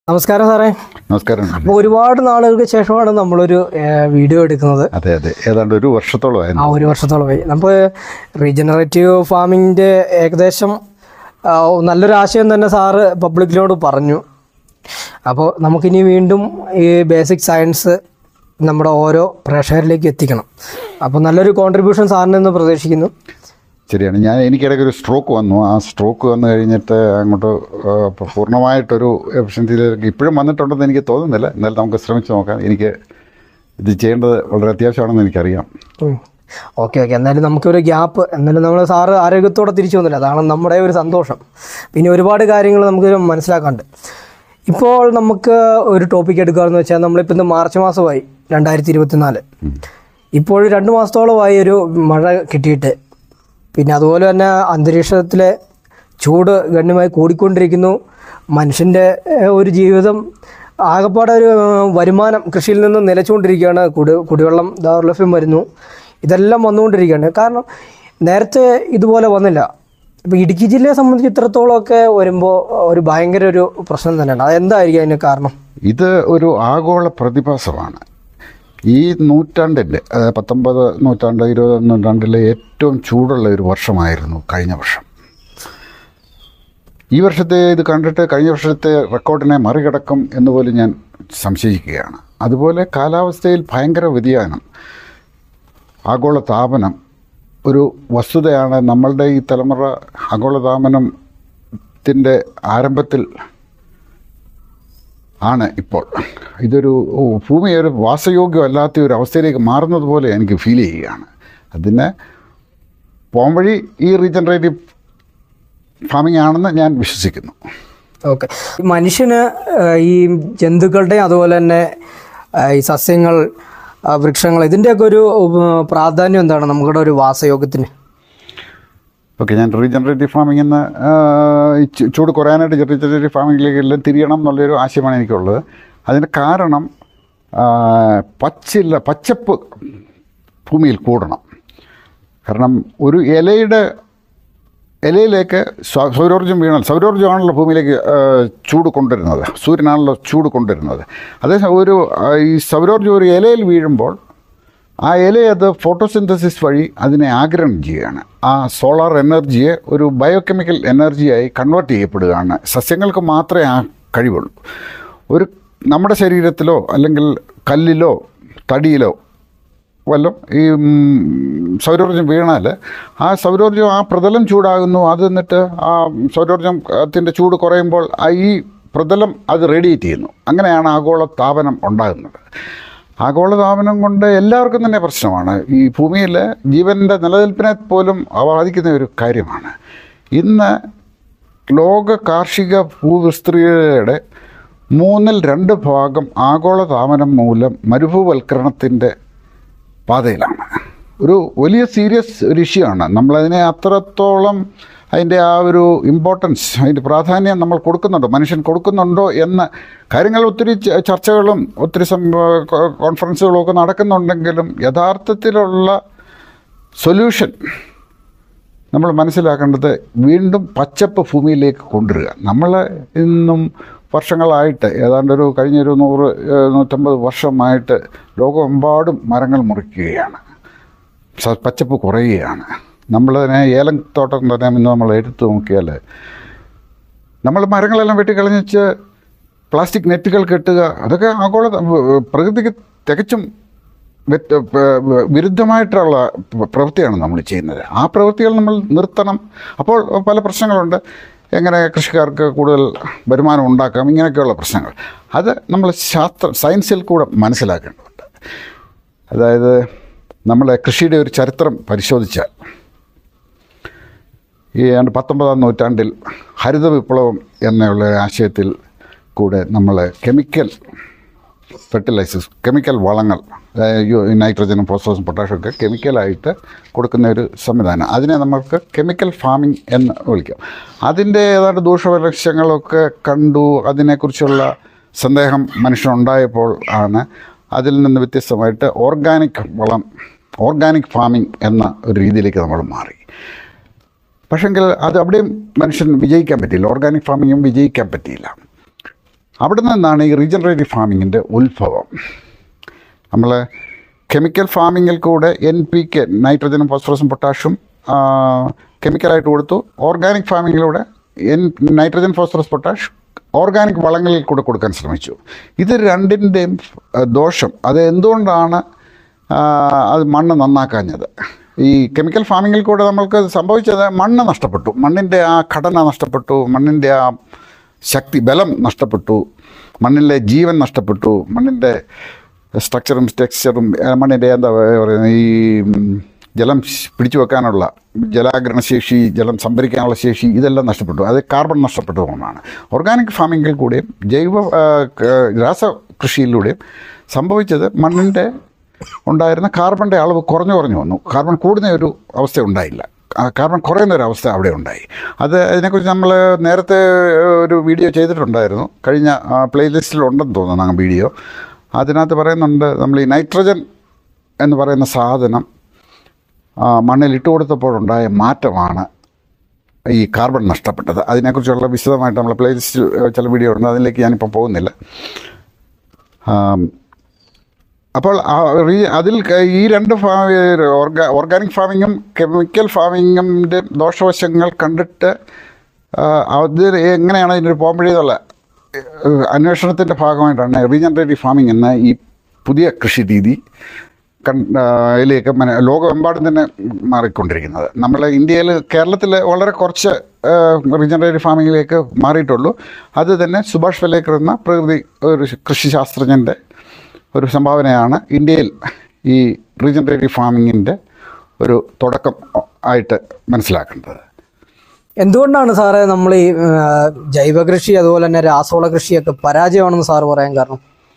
നമസ്കാരം സാറേ. നമസ്കാരം. അപ്പോൾ ഒരുപാട് നാളുകൾക്ക് ശേഷമാണ് നമ്മളൊരു വീഡിയോ എടുക്കുന്നത്. അതെ അതെ, ഏതാണ്ട് ഒരു വർഷത്തോളമായി. ഒരു വർഷത്തോളമായി. നമ്മൾ റീജനറേറ്റീവ് ഫാമിങ്ങിൻ്റെ ഏകദേശം നല്ലൊരു ആശയം തന്നെ സാറ് പബ്ലിക്കിനോട് പറഞ്ഞു. അപ്പോൾ നമുക്കിനി വീണ്ടും ഈ ബേസിക് സയൻസ് നമ്മുടെ ഓരോ പ്രേക്ഷകരിലേക്ക് എത്തിക്കണം. അപ്പോൾ നല്ലൊരു കോൺട്രിബ്യൂഷൻ സാറിൽ നിന്ന് പ്രതീക്ഷിക്കുന്നു. ശരിയാണ്. എനിക്കിടയ്ക്ക് ഒരു സ്ട്രോക്ക് വന്നു. ആ സ്ട്രോക്ക് വന്നു കഴിഞ്ഞിട്ട് അങ്ങോട്ട് പൂർണ്ണമായിട്ടൊരു എഫിഷ്യൻസിയിലേക്ക് ഇപ്പോഴും വന്നിട്ടുണ്ടെന്ന് എനിക്ക് തോന്നുന്നില്ല. എന്നാലും നമുക്ക് ശ്രമിച്ച് നോക്കാം. എനിക്ക് ഇത് ചെയ്യേണ്ടത് വളരെ അത്യാവശ്യമാണെന്ന് എനിക്കറിയാം. ഓക്കെ. എന്നാലും നമുക്കൊരു ഗ്യാപ്പ്, എന്നാലും നമ്മൾ സാറ് ആരോഗ്യത്തോടെ തിരിച്ചു വന്നില്ല, അതാണ് നമ്മുടെ ഒരു സന്തോഷം. പിന്നെ ഒരുപാട് കാര്യങ്ങൾ നമുക്ക് മനസ്സിലാക്കാണ്ട്. ഇപ്പോൾ നമുക്ക് ഒരു ടോപ്പിക് എടുക്കുകയെന്ന് വെച്ചാൽ നമ്മളിപ്പോൾ ഇന്ന് മാർച്ച് മാസമായി 2024. ഇപ്പോൾ 2 മാസത്തോളമായി ഒരു മഴ കിട്ടിയിട്ട്. പിന്നെ അതുപോലെ തന്നെ അന്തരീക്ഷത്തിലെ ചൂട് ഗണ്യമായി കൂടിക്കൊണ്ടിരിക്കുന്നു. മനുഷ്യൻ്റെ ഒരു ജീവിതം ആകപ്പാടെ ഒരു വരുമാനം കൃഷിയിൽ നിന്ന് നിലച്ചുകൊണ്ടിരിക്കുകയാണ്. കുടിവെള്ളം ദൗർലഭ്യം വരുന്നു. ഇതെല്ലാം വന്നുകൊണ്ടിരിക്കുകയാണ്. കാരണം നേരത്തെ ഇതുപോലെ വന്നില്ല. ഇപ്പോൾ ഇടുക്കി ജില്ലയെ സംബന്ധിച്ച് ഇത്രത്തോളമൊക്കെ വരുമ്പോൾ ഒരു ഭയങ്കര ഒരു പ്രശ്നം തന്നെയാണ്. അതെന്തായിരിക്കും അതിന് കാരണം? ഇത് ഒരു ആഗോള പ്രതിഭാസമാണ്. ഈ നൂറ്റാണ്ടിൻ്റെ 19 നൂറ്റാണ്ട് 20 നൂറ്റാണ്ടിലെ ഏറ്റവും ചൂടുള്ള ഒരു വർഷമായിരുന്നു കഴിഞ്ഞ വർഷം. ഈ വർഷത്തെ ഇത് കണ്ടിട്ട് കഴിഞ്ഞ വർഷത്തെ റെക്കോർഡിനെ മറികടക്കും എന്നുപോലും ഞാൻ സംശയിക്കുകയാണ്. അതുപോലെ കാലാവസ്ഥയിൽ ഭയങ്കര വ്യതിയാനം, ആഗോള താപനം ഒരു വസ്തുതയാണ്. നമ്മളുടെ ഈ തലമുറ ആഗോളതാപനത്തിൻ്റെ ആരംഭത്തിൽ ആണ് ഇപ്പോൾ. ഇതൊരു ഭൂമി ഒരു വാസയോഗ്യമല്ലാത്ത ഒരു അവസ്ഥയിലേക്ക് മാറുന്നത് പോലെ എനിക്ക് ഫീൽ ചെയ്യുകയാണ്. അതിന് പോംവഴി ഈ റീജനറേറ്റീവ് ഫാമിംഗ് ആണെന്ന് ഞാൻ വിശ്വസിക്കുന്നു. ഓക്കെ. മനുഷ്യന് ഈ ജന്തുക്കളുടെ അതുപോലെ തന്നെ ഈ സസ്യങ്ങൾ, വൃക്ഷങ്ങൾ, ഇതിൻ്റെയൊക്കെ ഒരു പ്രാധാന്യം എന്താണ് നമ്മുടെ ഒരു വാസയോഗ്യത്തിന്? ഓക്കെ, ഞാൻ റീജനറേറ്റീവ് ഫാമിംഗ് എന്ന ചൂട് കുറയാനായിട്ട് റീജനറേറ്റീവ് ഫാമിങ്ങിലേക്ക് എല്ലാം തിരിയണം എന്നുള്ളൊരു ആശയമാണ് എനിക്കുള്ളത്. അതിന് കാരണം പച്ചപ്പ് ഭൂമിയിൽ കൂടണം. കാരണം ഒരു ഇലയിലേക്ക് സൗരോർജ്ജം വീണാൽ, സൗരോർജ്ജമാണല്ലോ ഭൂമിയിലേക്ക് ചൂട് കൊണ്ടുവരുന്നത്, സൂര്യനാണല്ലോ ചൂട് കൊണ്ടുവരുന്നത്. അതേസമയം ഈ സൗരോർജ്ജം ഒരു ഇലയിൽ വീഴുമ്പോൾ ആ അത് ഫോട്ടോസിന്തസിസ് വഴി അതിനെ ആഗിരണം ചെയ്യുകയാണ്. ആ സോളാർ എനർജിയെ ഒരു ബയോകെമിക്കൽ എനർജിയായി കൺവേർട്ട് ചെയ്യപ്പെടുകയാണ്. സസ്യങ്ങൾക്ക് മാത്രമേ ആ കഴിവുള്ളൂ. നമ്മുടെ ശരീരത്തിലോ അല്ലെങ്കിൽ കല്ലിലോ തടിയിലോ വല്ലതും ഈ സൗരോർജ്ജം വീണാൽ ആ സൗരോർജ്ജം, ആ പ്രതലം ചൂടാകുന്നു. അത് എന്നിട്ട് ആ സൗരോർജ്ജത്തിൻ്റെ ചൂട് കുറയുമ്പോൾ ഈ പ്രതലം അത് റേഡിയേറ്റ് ചെയ്യുന്നു. അങ്ങനെയാണ് ആഗോള താപനം ഉണ്ടാകുന്നത്. ആഗോളതാപനം കൊണ്ട് എല്ലാവർക്കും തന്നെ പ്രശ്നമാണ്. ഈ ഭൂമിയിൽ ജീവൻ്റെ നിലനിൽപ്പിനെ പോലും ബാധിക്കുന്ന ഒരു കാര്യമാണ്. ഇന്ന് ലോക കാർഷിക ഭൂവിസ്തൃതിയുടെ 2/3 ഭാഗം ആഗോളതാപനം മൂലം മരുഭൂവൽക്കരണത്തിൻ്റെ പാതയിലാണ്. ഒരു വലിയ സീരിയസ് ഒരു ഇഷ്യൂ ആണ്. നമ്മളതിനെ അത്രത്തോളം അതിൻ്റെ ആ ഒരു ഇമ്പോർട്ടൻസ്, അതിൻ്റെ പ്രാധാന്യം നമ്മൾ കൊടുക്കുന്നുണ്ടോ, മനുഷ്യൻ കൊടുക്കുന്നുണ്ടോ എന്ന കാര്യങ്ങൾ ഒത്തിരി ചർച്ചകളും ഒത്തിരി കോൺഫറൻസുകളും ഒക്കെ നടക്കുന്നുണ്ടെങ്കിലും യഥാർത്ഥത്തിലുള്ള സൊല്യൂഷൻ നമ്മൾ മനസ്സിലാക്കേണ്ടത് വീണ്ടും പച്ചപ്പ് ഭൂമിയിലേക്ക് കൊണ്ടുവരിക. നമ്മൾ ഇന്നും വർഷങ്ങളായിട്ട് ഏതാണ്ട് കഴിഞ്ഞൊരു 100-150 വർഷമായിട്ട് ലോകമെമ്പാടും മരങ്ങൾ മുറിക്കുകയാണ്, പച്ചപ്പ് കുറയുകയാണ്. നമ്മളതിനെ ഏലത്തോട്ടം തന്നെ ഇന്ന് നമ്മൾ എടുത്തു നോക്കിയാൽ നമ്മൾ മരങ്ങളെല്ലാം വെട്ടിക്കളഞ്ഞിച്ച് പ്ലാസ്റ്റിക് നെറ്റുകൾ കെട്ടുക, അതൊക്കെ ആഗോള പ്രകൃതിക്ക് തികച്ചും വിരുദ്ധമായിട്ടുള്ള പ്രവൃത്തിയാണ് നമ്മൾ ചെയ്യുന്നത്. ആ പ്രവൃത്തികൾ നമ്മൾ നിർത്തണം. അപ്പോൾ പല പ്രശ്നങ്ങളുണ്ട്. എങ്ങനെ കൃഷിക്കാർക്ക് കൂടുതൽ വരുമാനം ഉണ്ടാക്കാം, ഇങ്ങനെയൊക്കെയുള്ള പ്രശ്നങ്ങൾ. അത് നമ്മൾ സയൻസിൽ കൂടെ മനസ്സിലാക്കേണ്ടതുണ്ട്. അതായത് നമ്മളെ കൃഷിയുടെ ഒരു ചരിത്രം പരിശോധിച്ചാൽ ഈ 19-ാം നൂറ്റാണ്ടിൽ ഹരിത വിപ്ലവം എന്നുള്ള ആശയത്തിൽ കൂടെ നമ്മൾ കെമിക്കൽ ഫെർട്ടിലൈസേഴ്സ്, കെമിക്കൽ വളങ്ങൾ, നൈട്രജനും ഫോസ്ഫറസും പൊട്ടാഷ്യം ഒക്കെ കെമിക്കലായിട്ട് കൊടുക്കുന്ന ഒരു സംവിധാനം, അതിനെ നമുക്ക് കെമിക്കൽ ഫാമിംഗ് എന്ന് വിളിക്കാം. അതിൻ്റെ ഏതാണ്ട് ദൂഷ്യവശങ്ങളൊക്കെ കണ്ടു. അതിനെക്കുറിച്ചുള്ള സന്ദേഹം മനുഷ്യനുണ്ടായപ്പോൾ ആണ് അതിൽ നിന്ന് വ്യത്യസ്തമായിട്ട് ഓർഗാനിക് ഫാമിംഗ് എന്ന ഒരു രീതിയിലേക്ക് നമ്മൾ മാറി. പക്ഷെങ്കിൽ അത് അവിടെയും മനുഷ്യൻ വിജയിക്കാൻ പറ്റിയില്ല. ഓർഗാനിക് ഫാമിങ്ങും വിജയിക്കാൻ പറ്റിയില്ല. അവിടെ നിന്നാണ് ഈ റീജനറേറ്റീവ് ഫാമിങ്ങിൻ്റെ ഉത്ഭവം. നമ്മൾ കെമിക്കൽ ഫാമിങ്ങിൽ കൂടെ NPK നൈട്രജനും ഫോസ്ഫറസും പൊട്ടാഷ്യം കെമിക്കലായിട്ട് കൊടുത്തു. ഓർഗാനിക് ഫാമിങ്ങിലൂടെ നൈട്രജൻ ഫോസ്ഫറസ് പൊട്ടാഷ് ഓർഗാനിക് വളങ്ങളിൽ കൂടെ കൊടുക്കാൻ ശ്രമിച്ചു. ഇത് രണ്ടിൻ്റെയും ദോഷം, അത് എന്തുകൊണ്ടാണ് അത് മണ്ണ് നന്നാക്കാഞ്ഞത്? ഈ കെമിക്കൽ ഫാമിങ്ങിൽ കൂടെ നമ്മൾക്ക് സംഭവിച്ചത് മണ്ണ് നഷ്ടപ്പെട്ടു, മണ്ണിൻ്റെ ആ ഘടന നഷ്ടപ്പെട്ടു, മണ്ണിൻ്റെ ആ ശക്തി ബലം നഷ്ടപ്പെട്ടു, മണ്ണിലെ ജീവൻ നഷ്ടപ്പെട്ടു, മണ്ണിൻ്റെ സ്ട്രക്ചറും ടെക്സ്ചറും, മണ്ണിൻ്റെ എന്താ പറയുന്നത്, ഈ ജലം പിടിച്ചു വെക്കാനുള്ള ജലാഗ്രഹണശേഷി, ജലം സംഭരിക്കാനുള്ള ശേഷി, ഇതെല്ലാം നഷ്ടപ്പെട്ടു. അത് കാർബൺ നഷ്ടപ്പെട്ടതുകൊണ്ടാണ്. ഓർഗാനിക് ഫാമിങ്ങിൽ കൂടെയും രാസകൃഷിയിലൂടെയും സംഭവിച്ചത് മണ്ണിൻ്റെ ഉണ്ടായിരുന്ന കാർബണിൻ്റെ അളവ് കുറഞ്ഞു വന്നു. കാർബൺ കൂടുന്ന ഒരു അവസ്ഥ ഉണ്ടായില്ല, കാർബൺ കുറയുന്ന ഒരു അവസ്ഥ അവിടെ ഉണ്ടായി. അതിനെക്കുറിച്ച് നമ്മൾ നേരത്തെ ഒരു വീഡിയോ ചെയ്തിട്ടുണ്ടായിരുന്നു, കഴിഞ്ഞ പ്ലേലിസ്റ്റിലുണ്ടെന്ന് തോന്നുന്നു ആ വീഡിയോ. അതിനകത്ത് പറയുന്നുണ്ട്, നമ്മൾ ഈ നൈട്രജൻ എന്ന് പറയുന്ന സാധനം മണ്ണിൽ ഇട്ട് കൊടുത്തപ്പോഴുണ്ടായ മാറ്റമാണ് ഈ കാർബൺ നഷ്ടപ്പെട്ടത്. അതിനെക്കുറിച്ചുള്ള വിശദമായിട്ട് നമ്മൾ പ്ലേലിസ്റ്റിൽ ചില വീഡിയോ ഉണ്ട്, അതിലേക്ക് ഞാനിപ്പോൾ പോകുന്നില്ല. അപ്പോൾ അതിൽ ഈ രണ്ട് ഓർഗാനിക് ഫാമിങ്ങും കെമിക്കൽ ഫാമിങ്ങിൻ്റെ ദോഷവശങ്ങൾ കണ്ടിട്ട് അത് എങ്ങനെയാണ് ഇതിനൊരു പോംവഴിയുള്ള അന്വേഷണത്തിൻ്റെ ഭാഗമായിട്ടാണ് റീജനറേറ്റീവ് ഫാമിംഗ് എന്ന ഈ പുതിയ കൃഷി രീതി ഇതിലേക്ക് ലോകമെമ്പാടും തന്നെ മാറിക്കൊണ്ടിരിക്കുന്നത്. നമ്മൾ ഇന്ത്യയിൽ, കേരളത്തിൽ വളരെ കുറച്ച് റീജനറേറ്റീവ് ഫാമിങ്ങിലേക്ക് മാറിയിട്ടുള്ളൂ. അത് തന്നെ സുഭാഷ് ഫലേക്കർ എന്ന ഒരു കൃഷിശാസ്ത്രജ്ഞൻ്റെ ഒരു സംഭാവനയാണ് ഇന്ത്യയിൽ ഈ റീജനറേറ്റീവ് ഫാമിങ്ങിൻ്റെ ഒരു തുടക്കം ആയിട്ട് മനസ്സിലാക്കേണ്ടത്. എന്തുകൊണ്ടാണ് സാറേ നമ്മൾ ഈ ജൈവ കൃഷി അതുപോലെ തന്നെ രാസവള കൃഷിയൊക്കെ പരാജയമാണെന്ന് സാറ് പറയാൻ കാരണം?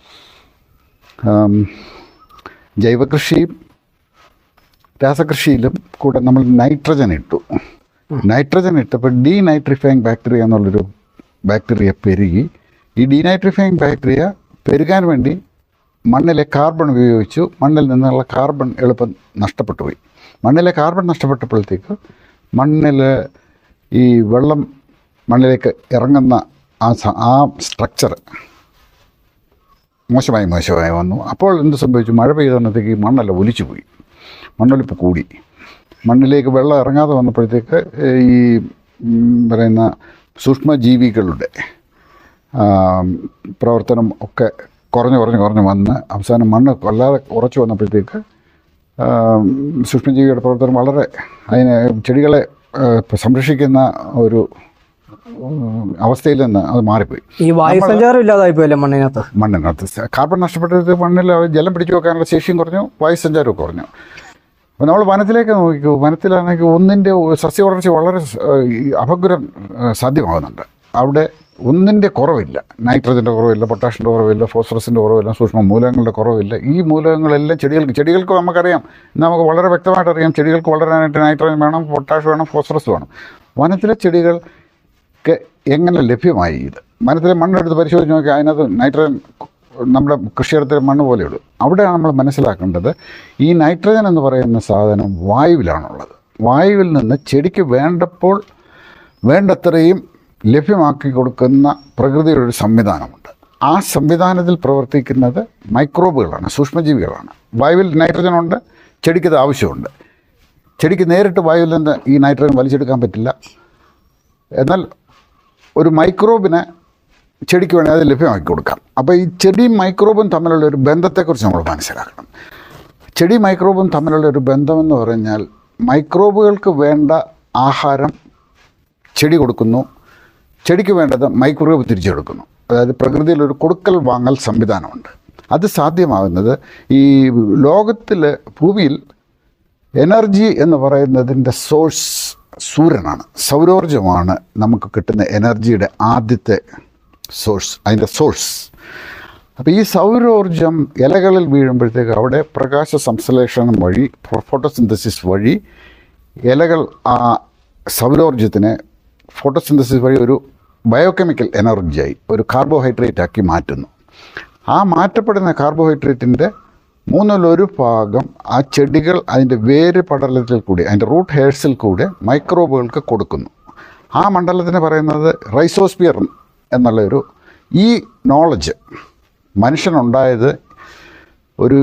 ജൈവകൃഷിയും രാസകൃഷിയിലും കൂടെ നമ്മൾ നൈട്രജൻ ഇട്ടപ്പോൾ ഡീനൈട്രിഫൈങ് ബാക്ടീരിയ എന്നുള്ളൊരു ബാക്ടീരിയ പെരുകി. ഈ ഡീനൈട്രിഫൈങ് ബാക്ടീരിയ പെരുകാൻ വേണ്ടി മണ്ണിലെ കാർബൺ ഉപയോഗിച്ചു. മണ്ണിൽ നിന്നുള്ള കാർബൺ എളുപ്പം നഷ്ടപ്പെട്ടു പോയി. മണ്ണിലെ കാർബൺ നഷ്ടപ്പെട്ടപ്പോഴത്തേക്ക് മണ്ണിൽ ഈ വെള്ളം മണ്ണിലേക്ക് ഇറങ്ങുന്ന ആ സ്ട്രക്ചർ മോശമായി വന്നു. അപ്പോൾ എന്ത് സംഭവിച്ചു? മഴ പെയ്തപ്പോഴത്തേക്ക് ഈ മണ്ണെല്ലാം ഒലിച്ചു പോയി, മണ്ണൊലിപ്പ് കൂടി. മണ്ണിലേക്ക് വെള്ളം ഇറങ്ങാതെ വന്നപ്പോഴത്തേക്ക് ഈ പറയുന്ന സൂക്ഷ്മജീവികളുടെ പ്രവർത്തനം ഒക്കെ കുറഞ്ഞു വന്ന് അവസാനം മണ്ണ് വല്ലാതെ ഉറച്ചു വന്നപ്പോഴത്തേക്ക് സൂക്ഷ്മജീവിയുടെ പ്രവർത്തനം വളരെ ചെടികളെ സംരക്ഷിക്കുന്ന ഒരു അവസ്ഥയിൽ നിന്ന് അത് മാറിപ്പോയി. ഈ വായുസഞ്ചാരം ഇല്ലാതായിപ്പോയല്ലേ മണ്ണിനകത്ത് കാർബൺ നഷ്ടപ്പെട്ടത് മണ്ണിൽ ജലം പിടിച്ചു വെക്കാനുള്ള ശേഷിയും കുറഞ്ഞു, വായുസഞ്ചാരവും കുറഞ്ഞു. അപ്പോൾ നമ്മൾ വനത്തിലേക്ക് നോക്കിക്കൂ, വനത്തിലാണെങ്കിൽ ഒന്നിൻ്റെ സസ്യവളർച്ച വളരെ അപഗ്രഹം സാധ്യമാകുന്നുണ്ട്. അവിടെ ഒന്നിൻ്റെ കുറവില്ല, നൈട്രജൻ്റെ കുറവില്ല, പൊട്ടാഷിൻ്റെ കുറവില്ല, ഫോസ്ഫറസിൻ്റെ കുറവില്ല, സൂക്ഷ്മ മൂലകങ്ങളുടെ കുറവില്ല. ഈ മൂലകങ്ങളെല്ലാം ചെടികൾക്ക് നമുക്കറിയാം, നമുക്ക് വളരെ വ്യക്തമായിട്ട് അറിയാം, ചെടികൾക്ക് വളരാനായിട്ട് നൈട്രജൻ വേണം, പൊട്ടാഷ് വേണം, ഫോസ്ഫറസ് വേണം. വനത്തിലെ ചെടികൾക്ക് എങ്ങനെ ലഭ്യമായി ഇത്? വനത്തിലെ മണ്ണെടുത്ത് പരിശോധിച്ച് നോക്കിയാൽ അതിനകത്ത് നൈട്രജൻ നമ്മുടെ കൃഷിയിടത്തിലെ മണ്ണ് പോലെയുള്ളൂ. അവിടെയാണ് നമ്മൾ മനസ്സിലാക്കേണ്ടത്, ഈ നൈട്രജൻ എന്ന് പറയുന്ന സാധനം വായുവിലാണുള്ളത്. വായുവിൽ നിന്ന് ചെടിക്ക് വേണ്ടത്രയും ലഭ്യമാക്കി കൊടുക്കുന്ന പ്രകൃതിയുടെ ഒരു സംവിധാനമുണ്ട്. ആ സംവിധാനത്തിൽ പ്രവർത്തിക്കുന്നത് മൈക്രോബുകളാണ്, സൂക്ഷ്മജീവികളാണ്. വായുവിൽ നൈട്രജൻ ഉണ്ട്, ചെടിക്കത് ആവശ്യമുണ്ട്. ചെടിക്ക് നേരിട്ട് വായുവിൽ നിന്ന് ഈ നൈട്രജൻ വലിച്ചെടുക്കാൻ പറ്റില്ല. എന്നാൽ ഒരു മൈക്രോബിനെ ചെടിക്ക് വേണ്ടി അത് ലഭ്യമാക്കി കൊടുക്കാം. അപ്പോൾ ഈ ചെടിയും മൈക്രോബും തമ്മിലുള്ള ഒരു ബന്ധത്തെക്കുറിച്ച് നമ്മൾ മനസ്സിലാക്കണം. ചെടി മൈക്രോബും തമ്മിലുള്ള ഒരു ബന്ധമെന്ന് പറഞ്ഞാൽ, മൈക്രോബുകൾക്ക് വേണ്ട ആഹാരം ചെടി കൊടുക്കുന്നു, ചെടിക്ക് വേണ്ടത് മൈക്രോബ് തിരിച്ചെടുക്കുന്നു. അതായത് പ്രകൃതിയിലൊരു കൊടുക്കൽ വാങ്ങൽ സംവിധാനമുണ്ട്. അത് സാധ്യമാകുന്നത് ഈ ലോകത്തിൽ, ഭൂമിയിൽ എനർജി എന്ന് പറയുന്നതിൻ്റെ സോഴ്സ് സൂര്യനാണ്, സൗരോർജ്ജമാണ് നമുക്ക് കിട്ടുന്ന എനർജിയുടെ ആദ്യത്തെ സോഴ്സ്, അതിൻ്റെ സോഴ്സ്. അപ്പോൾ ഈ സൗരോർജ്ജം ഇലകളിൽ വീഴുമ്പോഴത്തേക്ക് അവിടെ പ്രകാശ സംശ്ലേഷണം വഴി, ഫോട്ടോസിന്തസിസ് വഴി ഇലകൾ ആ സൗരോർജ്ജത്തിനെ ഫോട്ടോസിന്തസിസ് വഴി ഒരു ബയോകെമിക്കൽ എനർജിയായി, ഒരു കാർബോഹൈഡ്രേറ്റ് ആക്കി മാറ്റുന്നു. ആ മാറ്റപ്പെടുന്ന കാർബോഹൈഡ്രേറ്റിൻ്റെ 1/3 ഭാഗം ആ ചെടികൾ അതിൻ്റെ വേര് പടലത്തിൽ കൂടി, അതിൻ്റെ റൂട്ട് ഹെയർസിൽ കൂടെ മൈക്രോബുകൾക്ക് കൊടുക്കുന്നു. ആ മണ്ഡലത്തിന് പറയുന്നത് റൈസോസ്പിയർ എന്നുള്ളൊരു ഈ നോളജ് മനുഷ്യനുണ്ടായത് ഒരു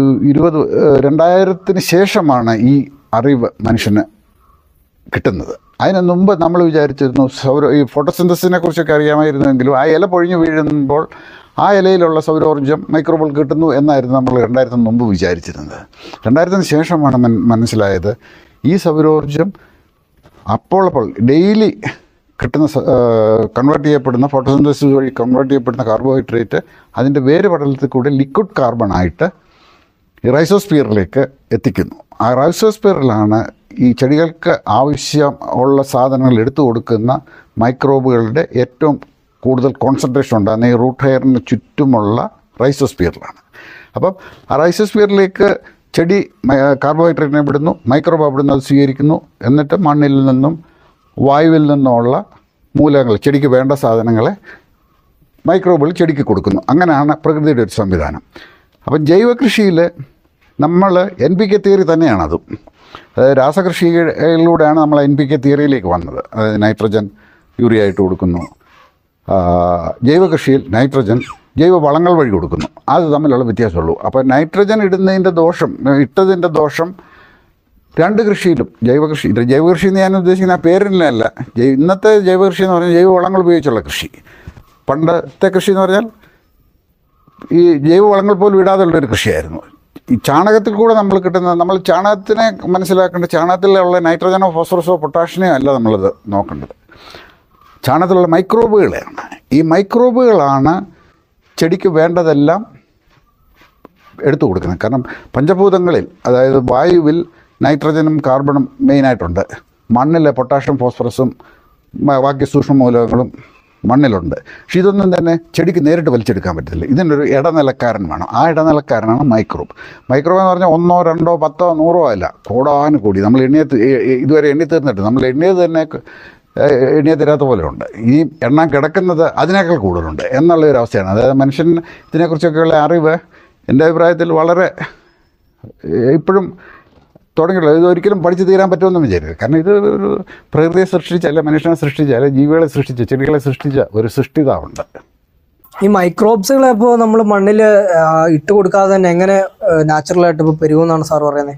2000-ന് ശേഷമാണ് ഈ അറിവ് മനുഷ്യന് കിട്ടുന്നത്. അതിന് മുമ്പ് നമ്മൾ വിചാരിച്ചിരുന്നു ഈ ഫോട്ടോസിന്തസിനെ കുറിച്ചൊക്കെ അറിയാമായിരുന്നെങ്കിലും ആ ഇല പൊഴിഞ്ഞു വീഴുമ്പോൾ ആ ഇലയിലുള്ള സൗരോർജ്ജം മൈക്രോബുകൾ കിട്ടുന്നു എന്നായിരുന്നു നമ്മൾ 2000-ന് മുമ്പ് വിചാരിച്ചിരുന്നത്. 2000-ന് ശേഷമാണ് മനസ്സിലായത് ഈ സൗരോർജ്ജം അപ്പോൾ ഡെയിലി കിട്ടുന്ന കൺവേർട്ട് ചെയ്യപ്പെടുന്ന ഫോട്ടോസിന്തസിസ് വഴി കൺവേർട്ട് ചെയ്യപ്പെടുന്ന കാർബോഹൈഡ്രേറ്റ് അതിൻ്റെ വേര് പടലത്തിൽ കൂടി ലിക്വിഡ് കാർബണായിട്ട് ഈ റൈസോസ്ഫിയറിലേക്ക് എത്തിക്കുന്നു. ആ റൈസോസ്ഫിയറിലാണ് ഈ ചെടികൾക്ക് ആവശ്യമുള്ള സാധനങ്ങൾ എടുത്തു കൊടുക്കുന്ന മൈക്രോബുകളുടെ ഏറ്റവും കൂടുതൽ കോൺസെൻട്രേഷൻ ഉണ്ടാകുന്ന ഈ റൂട്ട് ഹെയറിന് ചുറ്റുമുള്ള റൈസോസ്ഫിയറിലാണ്. അപ്പം ആ റൈസോസ്ഫിയറിലേക്ക് ചെടി കാർബോഹൈഡ്രേറ്റിനെ വിടുന്നു, മൈക്രോബ് അവിടുന്ന് അത് സ്വീകരിക്കുന്നു. എന്നിട്ട് മണ്ണിൽ നിന്നും വായുവിൽ നിന്നുമുള്ള മൂലകങ്ങൾ ചെടിക്ക് വേണ്ട സാധനങ്ങളെ മൈക്രോബുകൾ ചെടിക്ക് കൊടുക്കുന്നു. അങ്ങനെയാണ് പ്രകൃതിയുടെ ഒരു സംവിധാനം. അപ്പം ജൈവകൃഷിയിൽ നമ്മൾ NPK തിയറി തന്നെയാണതും. അതായത് രാസകൃഷിയിലൂടെയാണ് നമ്മൾ NPK തിയറിയിലേക്ക് വന്നത്. അതായത് നൈട്രജൻ യൂറിയ ആയിട്ട് കൊടുക്കുന്നു. ജൈവകൃഷിയിൽ നൈട്രജൻ ജൈവ വളങ്ങൾ വഴി കൊടുക്കുന്നു. അത് തമ്മിലുള്ള വ്യത്യാസമുള്ളൂ. അപ്പോൾ നൈട്രജൻ ഇട്ടതിൻ്റെ ദോഷം രണ്ട് കൃഷിയിലും ജൈവകൃഷി എന്ന് ഞാൻ ഉദ്ദേശിക്കുന്ന ആ പേരിലല്ല. ഇന്നത്തെ ജൈവകൃഷി എന്ന് പറഞ്ഞാൽ ജൈവവളങ്ങൾ ഉപയോഗിച്ചുള്ള കൃഷി. പണ്ടത്തെ കൃഷി എന്ന് പറഞ്ഞാൽ ഈ ജൈവവളങ്ങൾ പോലും ഇടാതുള്ളൊരു കൃഷിയായിരുന്നു. ഈ ചാണകത്തിൽ കൂടെ നമ്മൾ ചാണകത്തിനെ മനസ്സിലാക്കേണ്ട, ചാണകത്തിലുള്ള നൈട്രജനോ ഫോസ്ഫറസോ പൊട്ടാഷിനെയോ അല്ല നമ്മളത് നോക്കേണ്ടത്. ചാണകത്തിലുള്ള മൈക്രോബുകളെയാണ്. ഈ മൈക്രോബുകളാണ് ചെടിക്ക് വേണ്ടതെല്ലാം എടുത്തു കൊടുക്കുന്നത്. കാരണം പഞ്ചഭൂതങ്ങളിൽ, അതായത് വായുവിൽ നൈട്രജനും കാർബണും മെയിനായിട്ടുണ്ട്. മണ്ണിലെ പൊട്ടാഷ്യം ഫോസ്ഫറസും ബാക്കി സൂക്ഷ്മ മൂലകങ്ങളും മണ്ണിലുണ്ട്. പക്ഷെ ഇതൊന്നും തന്നെ ചെടിക്ക് നേരിട്ട് വലിച്ചെടുക്കാൻ പറ്റില്ല. ഇതിനൊരു ഇടനിലക്കാരൻ വേണം. ആ ഇടനിലക്കാരനാണ് മൈക്രോബ്. മൈക്രോബ് എന്ന് പറഞ്ഞാൽ 1, 2, 10, 100 അല്ല, കോടാനുകൂടി. നമ്മൾ ഇതുവരെ എണ്ണി തീർന്നിട്ട് നമ്മൾ എണ്ണിയത് തന്നെ എണ്ണിയ തരാത്ത പോലെ ഉണ്ട്. ഈ എണ്ണ കിടക്കുന്നത് അതിനേക്കാൾ കൂടുതലുണ്ട് എന്നുള്ളൊരു അവസ്ഥയാണ്. അതായത് മനുഷ്യൻ ഇതിനെക്കുറിച്ചൊക്കെയുള്ള അറിവ് എൻ്റെ അഭിപ്രായത്തിൽ വളരെ ഇപ്പോഴും തുടങ്ങിയിട്ടുള്ളത്. ഇതൊരിക്കലും പഠിച്ചു തീരാൻ പറ്റുമെന്ന് വിചാരിക്കുക. കാരണം ഇത് ഒരു പ്രകൃതിയെ സൃഷ്ടിച്ച, അല്ലെ മനുഷ്യനെ സൃഷ്ടിച്ച, അല്ലെ ജീവികളെ സൃഷ്ടിച്ച, ചെടികളെ സൃഷ്ടിച്ച ഒരു സൃഷ്ടിതാവുണ്ട്. ഈ മൈക്രോബ്സുകളെ ഇപ്പോൾ നമ്മൾ മണ്ണിൽ ഇട്ട് കൊടുക്കാതെ തന്നെ എങ്ങനെ നാച്ചുറലായിട്ട് ഇപ്പോൾ പെരുകുമെന്നാണ് സാർ പറയുന്നത്?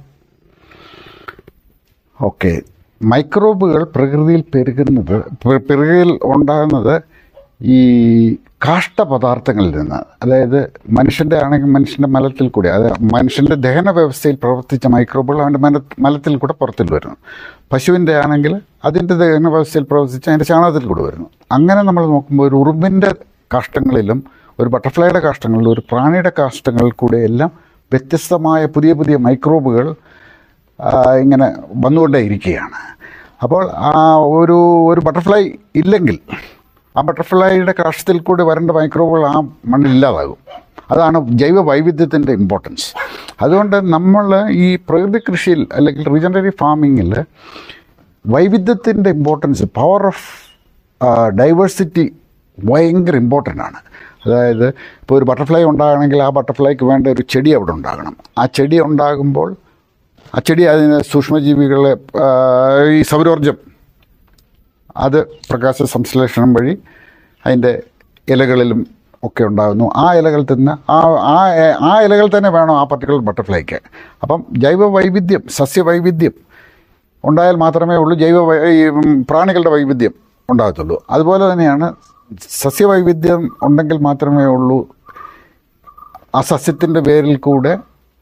ഓക്കെ, മൈക്രോബുകൾ പ്രകൃതിയിൽ ഉണ്ടാകുന്നത് ഈ കാഷ്ടപദാർത്ഥങ്ങളിൽ നിന്ന്. അതായത് മനുഷ്യൻ്റെ ആണെങ്കിൽ മനുഷ്യൻ്റെ മലത്തിൽ കൂടി, അതായത് മനുഷ്യൻ്റെ ദഹന വ്യവസ്ഥയിൽ പ്രവർത്തിച്ച മൈക്രോബുകൾ അവൻ്റെ മലത്തിൽ കൂടെ പുറത്തിൽ വരുന്നു. പശുവിൻ്റെ ആണെങ്കിൽ അതിൻ്റെ ദഹന വ്യവസ്ഥയിൽ പ്രവർത്തിച്ച് അതിൻ്റെ ചാണകത്തിൽ കൂടെ വരുന്നു. അങ്ങനെ നമ്മൾ നോക്കുമ്പോൾ ഒരു ഉറുമ്പിൻ്റെ കാഷ്ടങ്ങളിലും ഒരു ബട്ടർഫ്ലൈയുടെ കാഷ്ടങ്ങളിലും ഒരു പ്രാണിയുടെ കാഷ്ടങ്ങളിൽ കൂടെ എല്ലാം വ്യത്യസ്തമായ പുതിയ പുതിയ മൈക്രോബുകൾ ഇങ്ങനെ വന്നുകൊണ്ടേയിരിക്കുകയാണ്. അപ്പോൾ ഒരു ബട്ടർഫ്ലൈ ഇല്ലെങ്കിൽ ആ ബട്ടർഫ്ലൈയുടെ കാഷ്ടത്തിൽ കൂടി വരേണ്ട മൈക്രോബുകൾ ആ മണ്ണിലില്ലാതാകും. അതാണ് ജൈവ വൈവിധ്യത്തിൻ്റെ ഇമ്പോർട്ടൻസ്. അതുകൊണ്ട് നമ്മൾ ഈ പ്രകൃതി കൃഷിയിൽ അല്ലെങ്കിൽ റീജനററി ഫാമിങ്ങിൽ വൈവിധ്യത്തിൻ്റെ ഇമ്പോർട്ടൻസ്, പവർ ഓഫ് ഡൈവേഴ്സിറ്റി ഭയങ്കര ഇമ്പോർട്ടൻ്റ് ആണ്. അതായത് ഇപ്പോൾ ഒരു ബട്ടർഫ്ലൈ ഉണ്ടാകണമെങ്കിൽ ആ ബട്ടർഫ്ലൈക്ക് വേണ്ട ഒരു ചെടി അവിടെ ഉണ്ടാകണം. ആ ചെടി ഉണ്ടാകുമ്പോൾ ആ ചെടി അതിന് സൂക്ഷ്മജീവികളെ ഈ സൗരോർജ്ജം അത് പ്രകാശ സംശ്ലേഷണം വഴി അതിൻ്റെ ഇലകളിലും ഒക്കെ ഉണ്ടാകുന്നു. ആ ഇലകൾ തിന്ന് ആ ഇലകൾ തന്നെ വേണം ആ പർട്ടിക്കുലർ ബട്ടർഫ്ലൈക്ക്. അപ്പം ജൈവ വൈവിധ്യം, സസ്യവൈവിധ്യം ഉണ്ടായാൽ മാത്രമേ ഉള്ളൂ ഈ പ്രാണികളുടെ വൈവിധ്യം ഉണ്ടാകത്തുള്ളൂ. അതുപോലെ തന്നെയാണ് സസ്യവൈവിധ്യം ഉണ്ടെങ്കിൽ മാത്രമേ ഉള്ളൂ ആ സസ്യത്തിൻ്റെ വേരിൽ കൂടെ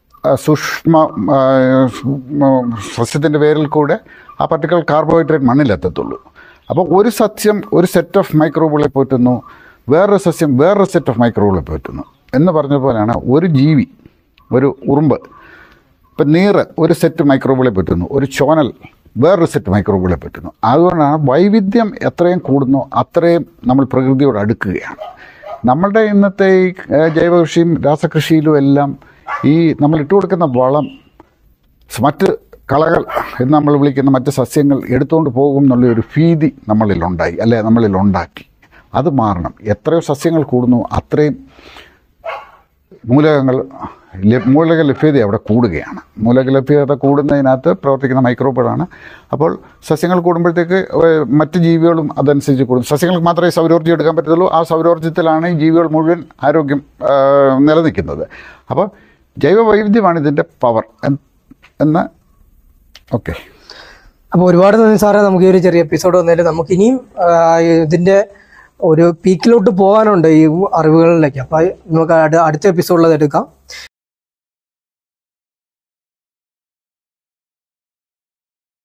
സസ്യത്തിൻ്റെ വേരിൽ കൂടെ ആ പർട്ടിക്കുലർ കാർബോഹൈഡ്രേറ്റ് മണ്ണിലെത്തത്തുള്ളൂ. അപ്പോൾ ഒരു സസ്യം ഒരു സെറ്റ് ഓഫ് മൈക്രോബുകളെ പോറ്റുന്നു, വേറൊരു സസ്യം വേറൊരു സെറ്റ് ഓഫ് മൈക്രോബുകളെ പോറ്റുന്നു എന്ന് പറഞ്ഞ പോലെയാണ് ഒരു ജീവി, ഒരു ഉറുമ്പ്, ഇപ്പം നീറ് ഒരു സെറ്റ് മൈക്രോബുകളെ പറ്റുന്നു, ഒരു ചോനൽ വേറൊരു സെറ്റ് മൈക്രോബുകളെ പറ്റുന്നു. അതുകൊണ്ടാണ് വൈവിധ്യം എത്രയും കൂടുന്നു അത്രയും നമ്മൾ പ്രകൃതിയോട് അടുക്കുകയാണ്. നമ്മളുടെ ഇന്നത്തെ ഈ ജൈവകൃഷിയും രാസകൃഷിയിലും എല്ലാം ഈ നമ്മൾ ഇട്ട് കൊടുക്കുന്ന വളം മറ്റ് കളകൾ എന്ന് നമ്മൾ വിളിക്കുന്ന മറ്റ് സസ്യങ്ങൾ എടുത്തുകൊണ്ട് പോകും എന്നുള്ളൊരു ഭീതി നമ്മളിലുണ്ടായി, അല്ലെ നമ്മളിലുണ്ടാക്കി. അത് മാറണം. എത്രയോ സസ്യങ്ങൾ കൂടുന്നു അത്രയും മൂലകങ്ങൾ മൂലക ലഭ്യത അവിടെ കൂടുകയാണ്. മൂലക ലഭ്യത കൂടുന്നതിനകത്ത് പ്രവർത്തിക്കുന്ന മൈക്രോബുകളാണ്. അപ്പോൾ സസ്യങ്ങൾ കൂടുമ്പോഴത്തേക്ക് മറ്റ് ജീവികളും അതനുസരിച്ച് കൂടും. സസ്യങ്ങൾക്ക് മാത്രമേ സൗരോർജ്ജം എടുക്കാൻ പറ്റത്തുള്ളൂ. ആ സൗരോർജ്ജത്തിലാണ് ഈ ജീവികൾ മുഴുവൻ ആരോഗ്യം നിലനിൽക്കുന്നത്. അപ്പോൾ ജൈവ വൈവിധ്യമാണ് ഇതിൻ്റെ പവർ എന്ന്. ഓക്കെ, അപ്പോൾ ഒരുപാട് നന്ദി സാറേ. നമുക്ക് ഈ ഒരു ചെറിയ എപ്പിസോഡ് വന്നതിൽ നമുക്കിനിയും ഇതിൻ്റെ ഒരു പീക്കിലോട്ട് പോകാനുണ്ട് ഈ അറിവുകളിലേക്ക്. അപ്പോൾ നമുക്ക് അടുത്ത എപ്പിസോഡിൽ അത് എടുക്കാം.